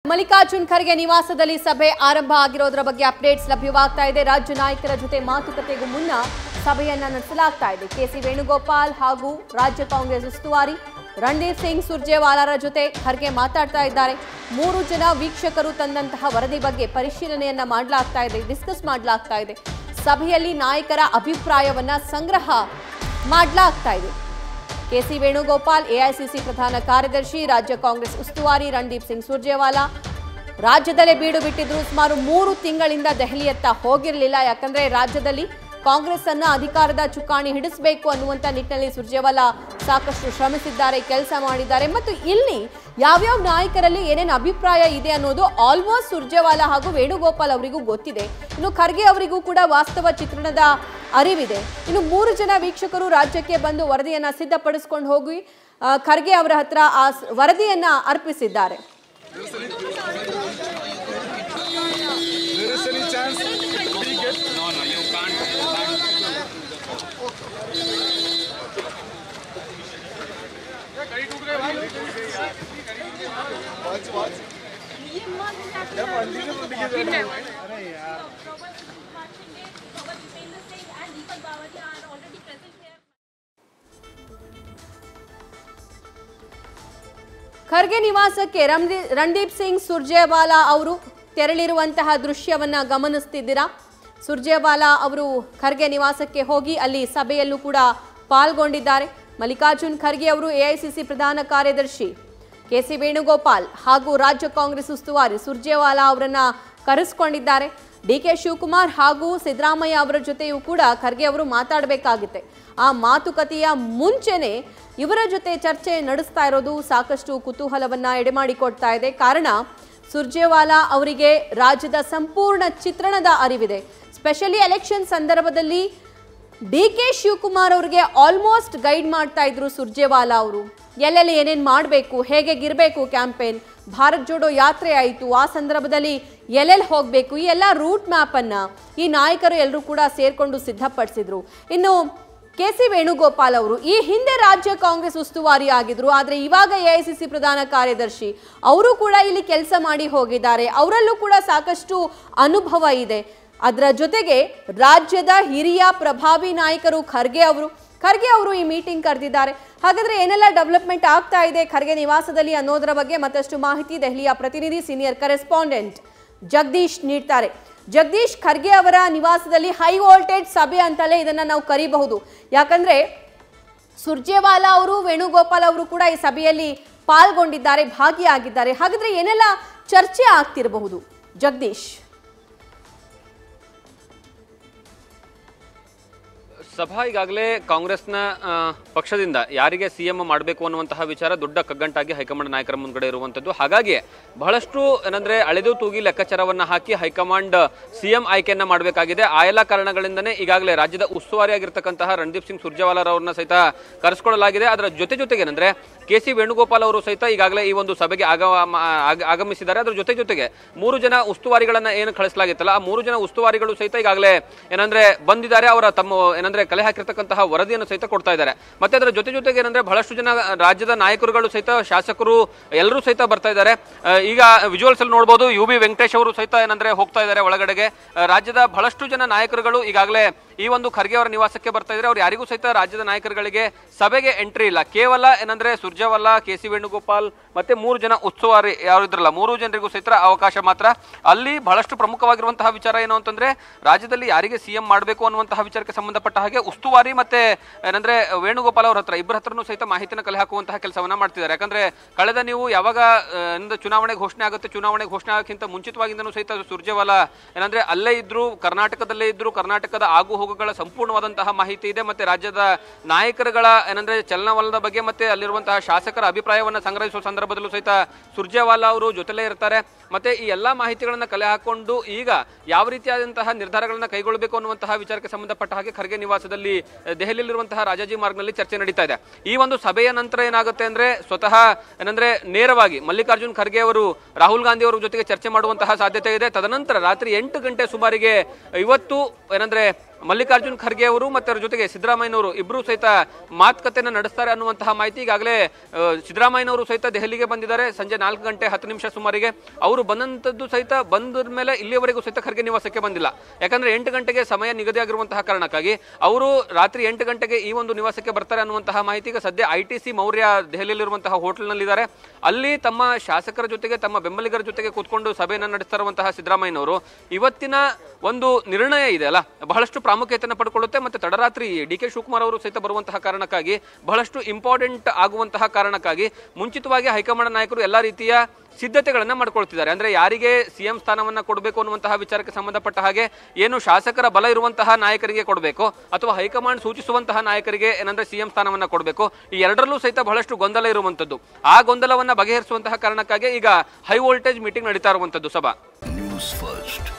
ಮಲ್ಲಿಕಾರ್ಜುನ್ ಖರ್ಗೆ ನಿವಾಸದಲ್ಲಿ ಸಭೆ ಆರಂಭ ಆಗಿರೋದರ ಬಗ್ಗೆ ಅಪ್ಡೇಟ್ಸ್ ಲಭ್ಯವಾಗ್ತಾ ಇದೆ. ರಾಜ್ಯ ನಾಯಕರ ಜೊತೆ ಮಾತುಕತೆಗೂ ಮುನ್ನ ಸಭೆಯನ್ನ ನಡೆಸಲಾಗ್ತಾ ಇದೆ. ಕೆಸಿ ವೇಣುಗೋಪಾಲ್ ಹಾಗೂ ರಾಜ್ಯ ಕಾಂಗ್ರೆಸ್ ಉಸ್ತುವಾರಿ ರಣದೀಪ್ ಸಿಂಗ್ ಸುರ್ಜೇವಾಲಾರ ಜೊತೆ ಖರ್ಗೆ ಮಾತಾಡ್ತಾ ಇದ್ದಾರೆ. 3 ಜನ ವೀಕ್ಷಕರು ತಂದಂತಹ ವರದಿ ಬಗ್ಗೆ ಪರಿಶೀಲನೆಯನ್ನ ಮಾಡಲಾಗ್ತಾ ಇದೆ, ಡಿಸ್ಕಸ್ ಮಾಡಲಾಗ್ತಾ ಇದೆ. ಸಭೆಯಲ್ಲಿ ನಾಯಕರ ಅಭಿಪ್ರಾಯವನ್ನ ಸಂಗ್ರಹ ಮಾಡಲಾಗ್ತಾ ಇದೆ. ಕೆಸಿ ವೇಣುಗೋಪಾಲ್ ಎಐಸಿಸಿ ಪ್ರಧಾನ ಕಾರ್ಯದರ್ಶಿ, ರಾಜ್ಯ ಕಾಂಗ್ರೆಸ್ ಉಸ್ತುವಾರಿ ರಣದೀಪ್ ಸಿಂಗ್ ಸುರ್ಜೇವಾಲಾ ರಾಜ್ಯದಲ್ಲೇ ಬೀಡು ಬಿಟ್ಟಿದ್ರು. ಸುಮಾರು 3 ತಿಂಗಳಿಂದ ದೆಹಲಿಯತ್ತ ಹೋಗಿರಲಿಲ್ಲ. ಯಾಕಂದ್ರೆ ರಾಜ್ಯದಲ್ಲಿ ಕಾಂಗ್ರೆಸ್ ಅನ್ನ ಅಧಿಕಾರದ ಚುಕ್ಕಾಣಿ ಹಿಡಿಸಬೇಕು ಅನ್ನುವಂತ ನಿಟ್ಟಿನಲ್ಲಿ ಸುರ್ಜೇವಾಲಾ ಸಾಕಷ್ಟು ಶ್ರಮಿಸಿದ್ದಾರೆ, ಕೆಲಸ ಮಾಡಿದ್ದಾರೆ. ಮತ್ತು ಇಲ್ಲಿ ಯಾವ್ಯಾವ ನಾಯಕರಲ್ಲಿ ಏನೇನು ಅಭಿಪ್ರಾಯ ಇದೆ ಅನ್ನೋದು ಆಲ್ಮೋಸ್ಟ್ ಸುರ್ಜೇವಾಲಾ ಹಾಗೂ ವೇಣುಗೋಪಾಲ್ ಅವರಿಗೂ ಗೊತ್ತಿದೆ. ಇನ್ನು ಖರ್ಗೆ ಅವರಿಗೂ ಕೂಡ ವಾಸ್ತವ ಚಿತ್ರಣದ ಅರಿವಿದೆ. ಇನ್ನು 3 ಜನ ವೀಕ್ಷಕರು ರಾಜ್ಯಕ್ಕೆ ಬಂದು ವರದಿಯನ್ನ ಸಿದ್ಧಪಡಿಸಿಕೊಂಡು ಹೋಗಿ ಖರ್ಗೆ ಅವರ ಹತ್ರ ಆ ವರದಿಯನ್ನ ಅರ್ಪಿಸಿದ್ದಾರೆ. ಖರ್ಗೆ ನಿವಾಸಕ್ಕೆ ರಣದೀಪ್ ಸಿಂಗ್ ಸುರ್ಜೇವಾಲಾ ಅವರು ತೆರಳಿರುವಂತಹ ದೃಶ್ಯವನ್ನ ಗಮನಿಸ್ತಿದ್ದೀರಾ. ಸುರ್ಜೇವಾಲಾ ಅವರು ಖರ್ಗೆ ನಿವಾಸಕ್ಕೆ ಹೋಗಿ ಅಲ್ಲಿ ಸಭೆಯಲ್ಲೂ ಕೂಡ ಪಾಲ್ಗೊಂಡಿದ್ದಾರೆ. ಮಲ್ಲಿಕಾರ್ಜುನ್ ಖರ್ಗೆ ಅವರು ಎಐಸಿಸಿ ಪ್ರಧಾನ ಕಾರ್ಯದರ್ಶಿ ಕೆಸಿ ವೇಣುಗೋಪಾಲ್ ಹಾಗೂ ರಾಜ್ಯ ಕಾಂಗ್ರೆಸ್ ಉಸ್ತುವಾರಿ ಸುರ್ಜೇವಾಲಾ ಅವರನ್ನ ಕರೆಸಿಕೊಂಡಿದ್ದಾರೆ. ಡಿಕೆ ಶಿವಕುಮಾರ್ ಹಾಗೂ ಸಿದ್ದರಾಮಯ್ಯ ಅವರ ಜೊತೆಯೂ ಕೂಡ ಖರ್ಗೆ ಅವರು ಮಾತಾಡಬೇಕಾಗುತ್ತೆ. ಆ ಮಾತುಕತೆಯ ಮುಂಚೆನೆ ಇವರ ಜೊತೆ ಚರ್ಚೆ ನಡೆಸ್ತಾ ಇರೋದು ಸಾಕಷ್ಟು ಕುತೂಹಲವನ್ನ ಎಡೆಮಾಡಿಕೊಡ್ತಾ ಇದೆ. ಕಾರಣ ಸುರ್ಜೇವಾಲಾ ಅವರಿಗೆ ರಾಜ್ಯದ ಸಂಪೂರ್ಣ ಚಿತ್ರಣದ ಅರಿವಿದೆ. ಸ್ಪೆಷಲಿ ಎಲೆಕ್ಷನ್ ಸಂದರ್ಭದಲ್ಲಿ ಡಿಕೆ ಶಿವಕುಮಾರ್ ಅವರಿಗೆ ಆಲ್ಮೋಸ್ಟ್ ಗೈಡ್ ಮಾಡ್ತಾ ಇದ್ರು ಸುರ್ಜೇವಾಲಾ ಅವರು. ಎಲ್ಲೆಲ್ಲಿ ಏನೇನು ಮಾಡಬೇಕು, ಹೇಗೆ ಇರಬೇಕು ಕ್ಯಾಂಪೇನ್, ಭಾರತ್ ಜೋಡೋ ಯಾತ್ರೆ ಆಯಿತು, ಆ ಸಂದರ್ಭದಲ್ಲಿ ಎಲ್ಲೆಲ್ಲಿ ಹೋಗಬೇಕು, ಈ ಎಲ್ಲ ರೂಟ್ ಮ್ಯಾಪನ್ನು ಈ ನಾಯಕರು ಎಲ್ಲರೂ ಕೂಡ ಸೇರ್ಕೊಂಡು ಸಿದ್ಧಪಡಿಸಿದ್ರು. ಇನ್ನು ಕೆಸಿ ವೇಣುಗೋಪಾಲ್ ಅವರು ಈ ಹಿಂದೆ ರಾಜ್ಯ ಕಾಂಗ್ರೆಸ್ ಉಸ್ತುವಾರಿ ಆಗಿದ್ರು, ಆದರೆ ಇವಾಗ ಎಐಸಿಸಿ ಪ್ರಧಾನ ಕಾರ್ಯದರ್ಶಿ ಅವರು ಕೂಡ ಇಲ್ಲಿ ಕೆಲಸ ಮಾಡಿ ಹೋಗಿದ್ದಾರೆ. ಅವರಲ್ಲೂ ಕೂಡ ಸಾಕಷ್ಟು ಅನುಭವ ಇದೆ. ಅದರ ಜೊತೆಗೆ ರಾಜ್ಯದ ಹಿರಿಯ ಪ್ರಭಾವಿ ನಾಯಕರು ಖರ್ಗೆ ಅವರು ಈ ಮೀಟಿಂಗ್ ಕರೆದಿದ್ದಾರೆ. ಹಾಗಾದ್ರೆ ಏನೆಲ್ಲ ಡೆವಲಪ್ಮೆಂಟ್ ಆಗ್ತಾ ಇದೆ ಖರ್ಗೆ ನಿವಾಸದಲ್ಲಿ ಅನ್ನೋದರ ಬಗ್ಗೆ ಮತ್ತಷ್ಟು ಮಾಹಿತಿ ದೆಹಲಿಯ ಪ್ರತಿನಿಧಿ ಸೀನಿಯರ್ ಕರೆಸ್ಪಾಂಡೆಂಟ್ ಜಗದೀಶ್ ನೀಡ್ತಾರೆ. ಜಗದೀಶ್, ಖರ್ಗೆ ಅವರ ನಿವಾಸದಲ್ಲಿ ಹೈ ವೋಲ್ಟೇಜ್ ಸಭೆ ಅಂತಲೇ ಇದನ್ನ ನಾವು ಕರೀಬಹುದು. ಯಾಕಂದ್ರೆ ಸುರ್ಜೇವಾಲಾ ಅವರು, ವೇಣುಗೋಪಾಲ್ ಅವರು ಕೂಡ ಈ ಸಭೆಯಲ್ಲಿ ಪಾಲ್ಗೊಂಡಿದ್ದಾರೆ, ಭಾಗಿಯಾಗಿದ್ದಾರೆ. ಹಾಗಾದ್ರೆ ಏನೆಲ್ಲ ಚರ್ಚೆ ಆಗ್ತಿರಬಹುದು ಜಗದೀಶ್? ಸಭಾ ಈಗಾಗಲೇ ಕಾಂಗ್ರೆಸ್ನ ಪಕ್ಷದಿಂದ ಯಾರಿಗೆ ಸಿಎಂ ಮಾಡಬೇಕು ಅನ್ನುವಂತಹ ವಿಚಾರ ದೊಡ್ಡ ಕಗ್ಗಂಟಾಗಿ ಹೈಕಮಾಂಡ್ ನಾಯಕರ ಮುಂದ್ಗಡೆ ಇರುವಂಥದ್ದು. ಹಾಗಾಗಿ ಬಹಳಷ್ಟು ಏನಂದ್ರೆ ಅಳೆದು ತೂಗಿ ಲೆಕ್ಕಾಚಾರವನ್ನು ಹಾಕಿ ಹೈಕಮಾಂಡ್ ಸಿಎಂ ಆಯ್ಕೆಯನ್ನ ಮಾಡಬೇಕಾಗಿದೆ. ಆ ಎಲ್ಲ ಕಾರಣಗಳಿಂದನೇ ಈಗಾಗಲೇ ರಾಜ್ಯದ ಉಸ್ತುವಾರಿಯಾಗಿರ್ತಕ್ಕಂತಹ ರಣದೀಪ್ ಸಿಂಗ್ ಸುರ್ಜೇವಾಲಾರವ್ರನ್ನ ಸಹಿತ ಕರೆಸಿಕೊಳ್ಳಲಾಗಿದೆ. ಅದರ ಜೊತೆಗೆ ಏನಂದ್ರೆ ಕೆಸಿ ವೇಣುಗೋಪಾಲ್ ಅವರು ಸಹಿತ ಈಗಾಗಲೇ ಈ ಒಂದು ಸಭೆಗೆ ಆಗಮಿಸಿದ್ದಾರೆ. ಅದರ ಜೊತೆಗೆ 3 ಜನ ಉಸ್ತುವಾರಿಗಳನ್ನ ಏನು ಕಳಿಸಲಾಗಿತ್ತಲ್ಲ, ಆ 3 ಜನ ಉಸ್ತುವಾರಿಗಳು ಸಹಿತ ಈಗಾಗಲೇ ಏನಂದ್ರೆ ಬಂದಿದ್ದಾರೆ. ಅವರ ತಮ್ಮ ಏನಂದ್ರೆ ಕಲೆ ಹಾಕಿರ್ತಕ್ಕಂತಹ ವರದಿಯನ್ನು ಸಹಿತ ಕೊಡ್ತಾ ಇದ್ದಾರೆ. ಮತ್ತೆ ಅದರ ಜೊತೆಗೆ ಏನಂದ್ರೆ ಬಹಳಷ್ಟು ಜನ ರಾಜ್ಯದ ನಾಯಕರುಗಳು ಸಹಿತ, ಶಾಸಕರು ಎಲ್ಲರೂ ಸಹಿತ ಬರ್ತಾ ಇದ್ದಾರೆ. ಈಗ ವಿಜುವಲ್ಸ್ ಅಲ್ಲಿ ನೋಡಬಹುದು, UB ವೆಂಕಟೇಶ್ ಅವರು ಸಹಿತ ಏನಂದ್ರೆ ಹೋಗ್ತಾ ಇದ್ದಾರೆ ಒಳಗಡೆಗೆ. ರಾಜ್ಯದ ಬಹಳಷ್ಟು ಜನ ನಾಯಕರುಗಳು ಈಗಾಗಲೇ ಈ ಒಂದು ಖರ್ಗೆ ಅವರ ನಿವಾಸಕ್ಕೆ ಬರ್ತಾ ಇದ್ದಾರೆ. ಅವ್ರು ಯಾರಿಗೂ ಸಹಿತ ರಾಜ್ಯದ ನಾಯಕರುಗಳಿಗೆ ಸಭೆಗೆ ಎಂಟ್ರಿ ಇಲ್ಲ. ಕೇವಲ ಏನಂದ್ರೆ ಸುರ್ಜೇವಾಲಾ, ಕೆಸಿ ವೇಣುಗೋಪಾಲ್ ಮತ್ತೆ 3 ಜನ ಉಸ್ತುವಾರಿ ಯಾರು ಇದ್ರಲ್ಲ, 3 ಜನರಿಗೂ ಸಹಿತ ಅವಕಾಶ ಮಾತ್ರ. ಅಲ್ಲಿ ಬಹಳಷ್ಟು ಪ್ರಮುಖವಾಗಿರುವಂತಹ ವಿಚಾರ ಏನು ಅಂತಂದ್ರೆ ರಾಜ್ಯದಲ್ಲಿ ಯಾರಿಗೆ ಸಿಎಂ ಮಾಡಬೇಕು ಅನ್ನುವಂತಹ ವಿಚಾರಕ್ಕೆ ಸಂಬಂಧಪಟ್ಟ ಹಾಗೆ ಉಸ್ತುವಾರಿ ಮತ್ತೆ ಏನಂದ್ರೆ ವೇಣುಗೋಪಾಲ್ ಅವರ ಇಬ್ಬರ ಹತ್ರನೂ ಸಹಿತ ಮಾಹಿತಿನ ಕಲೆ ಹಾಕುವಂತಹ ಕೆಲಸವನ್ನ ಮಾಡ್ತಿದ್ದಾರೆ. ಯಾಕಂದ್ರೆ ಕಳೆದ ನೀವು ಯಾವಾಗ ಚುನಾವಣೆ ಘೋಷಣೆ ಆಗುತ್ತೆ, ಚುನಾವಣೆ ಘೋಷಣೆ ಆಗೋಕ್ಕಿಂತ ಮುಂಚಿತವಾಗಿಂದನೂ ಸಹಿತ ಸುರ್ಜೇವಾಲಾ ಏನಂದ್ರೆ ಅಲ್ಲೇ ಇದ್ರು, ಕರ್ನಾಟಕದಲ್ಲೇ ಇದ್ರು. ಕರ್ನಾಟಕದ ಆಗು ಹೋಗುಗಳ ಸಂಪೂರ್ಣವಾದಂತಹ ಮಾಹಿತಿ ಇದೆ. ಮತ್ತೆ ರಾಜ್ಯದ ನಾಯಕರುಗಳ ಏನಂದ್ರೆ ಚಲನವಲನದ ಬಗ್ಗೆ ಮತ್ತೆ ಅಲ್ಲಿರುವಂತಹ ಶಾಸಕರ ಅಭಿಪ್ರಾಯವನ್ನ ಸಂಗ್ರಹಿಸುವ ಸಂದರ್ಭದಲ್ಲೂ ಸಹಿತ ಸುರ್ಜೇವಾಲಾ ಅವರು ಜೊತೆಲೇ ಇರ್ತಾರೆ. ಮತ್ತೆ ಈ ಎಲ್ಲಾ ಮಾಹಿತಿಗಳನ್ನ ಕಲೆ ಹಾಕೊಂಡು ಈಗ ಯಾವ ರೀತಿಯಾದಂತಹ ನಿರ್ಧಾರಗಳನ್ನ ಕೈಗೊಳ್ಳಬೇಕು ಅನ್ನುವಂತಹ ವಿಚಾರಕ್ಕೆ ಸಂಬಂಧಪಟ್ಟ ಹಾಗೆ ಖರ್ಗೆ ನಿವಾಸದಲ್ಲಿ ದೆಹಲಿಯಲ್ಲಿರುವಂತಹ ರಾಜಾಜಿ ಮಾರ್ಗ್ನಲ್ಲಿ ಚರ್ಚೆ ನಡೀತಾ ಇದೆ. ಈ ಒಂದು ಸಭೆಯ ನಂತರ ಏನಾಗುತ್ತೆ ಅಂದ್ರೆ ಸ್ವತಃ ಏನಂದ್ರೆ ನೇರವಾಗಿ ಮಲ್ಲಿಕಾರ್ಜುನ್ ಖರ್ಗೆ ಅವರು ರಾಹುಲ್ ಗಾಂಧಿ ಅವರ ಜೊತೆಗೆ ಚರ್ಚೆ ಮಾಡುವಂತಹ ಸಾಧ್ಯತೆ ಇದೆ. ತದನಂತರ ರಾತ್ರಿ 8 ಗಂಟೆ ಸುಮಾರಿಗೆ ಇವತ್ತು ಏನಂದ್ರೆ ಮಲ್ಲಿಕಾರ್ಜುನ್ ಖರ್ಗೆ ಅವರು ಮತ್ತೆ ಅವರ ಜೊತೆಗೆ ಸಿದ್ದರಾಮಯ್ಯನವರು ಇಬ್ಬರು ಸಹಿತ ಮಾತುಕತೆಯನ್ನು ನಡೆಸ್ತಾರೆ ಅನ್ನುವಂತಹ ಮಾಹಿತಿ ಈಗಾಗಲೇ ಸಿದ್ದರಾಮಯ್ಯನವರು ಸಹಿತ ದೆಹಲಿಗೆ ಬಂದಿದ್ದಾರೆ. ಸಂಜೆ 4:10 ಸುಮಾರಿಗೆ ಅವರು ಬಂದಂಥದ್ದು ಸಹಿತ ಬಂದ ಮೇಲೆ ಇಲ್ಲಿಯವರೆಗೂ ಸಹಿತ ಖರ್ಗೆ ನಿವಾಸಕ್ಕೆ ಬಂದಿಲ್ಲ. ಯಾಕಂದ್ರೆ 8 ಗಂಟೆಗೆ ಸಮಯ ನಿಗದಿಯಾಗಿರುವಂತಹ ಕಾರಣಕ್ಕಾಗಿ ಅವರು ರಾತ್ರಿ 8 ಗಂಟೆಗೆ ಈ ಒಂದು ನಿವಾಸಕ್ಕೆ ಬರ್ತಾರೆ ಅನ್ನುವಂತಹ ಮಾಹಿತಿ ಈಗ ಸದ್ಯ ITC ಮೌರ್ಯ ದೆಹಲಿಯಲ್ಲಿರುವಂತಹ ಹೋಟೆಲ್ನಲ್ಲಿದ್ದಾರೆ. ಅಲ್ಲಿ ತಮ್ಮ ಶಾಸಕರ ಜೊತೆಗೆ ತಮ್ಮ ಬೆಂಬಲಿಗರ ಜೊತೆಗೆ ಕೂತ್ಕೊಂಡು ಸಭೆಯನ್ನು ನಡೆಸ್ತಾ ಇರುವಂತಹ ಸಿದ್ದರಾಮಯ್ಯನವರು ಇವತ್ತಿನ ಒಂದು ನಿರ್ಣಯ ಇದೆ ಅಲ್ಲ ಬಹಳಷ್ಟು ಪ್ರಾಮುಖ್ಯತೆಯನ್ನು ಪಡ್ಕೊಳ್ಳುತ್ತೆ. ಮತ್ತೆ ತಡರಾತ್ರಿ DK ಶಿವಕುಮಾರ್ ಅವರು ಸಹಿತ ಬರುವಂತಹ ಕಾರಣಕ್ಕಾಗಿ ಬಹಳಷ್ಟು ಇಂಪಾರ್ಟೆಂಟ್ ಆಗುವಂತಹ ಕಾರಣಕ್ಕಾಗಿ ಮುಂಚಿತವಾಗಿ ಹೈಕಮಾಂಡ್ ನಾಯಕರು ಎಲ್ಲಾ ರೀತಿಯ ಸಿದ್ಧತೆಗಳನ್ನ ಮಾಡ್ಕೊಳ್ತಿದ್ದಾರೆ. ಅಂದ್ರೆ ಯಾರಿಗೆ CM ಸ್ಥಾನವನ್ನ ಕೊಡಬೇಕು ಅನ್ನುವಂತಹ ವಿಚಾರಕ್ಕೆ ಸಂಬಂಧಪಟ್ಟ ಹಾಗೆ ಏನು ಶಾಸಕರ ಬಲ ಇರುವಂತಹ ನಾಯಕರಿಗೆ ಕೊಡಬೇಕು ಅಥವಾ ಹೈಕಮಾಂಡ್ ಸೂಚಿಸುವಂತಹ ನಾಯಕರಿಗೆ ಏನಂದ್ರೆ CM ಸ್ಥಾನವನ್ನ ಕೊಡಬೇಕು, ಈ ಎರಡರಲ್ಲೂ ಸಹಿತ ಬಹಳಷ್ಟು ಗೊಂದಲ ಇರುವಂತದ್ದು. ಆ ಗೊಂದಲವನ್ನ ಬಗೆಹರಿಸುವಂತಹ ಕಾರಣಕ್ಕಾಗಿ ಈಗ ಹೈ ವೋಲ್ಟೇಜ್ ಮೀಟಿಂಗ್ ನಡೀತಾ ಇರುವಂತದ್ದು. ಸಭಾ ನ್ಯೂಸ್ ಫಸ್ಟ್.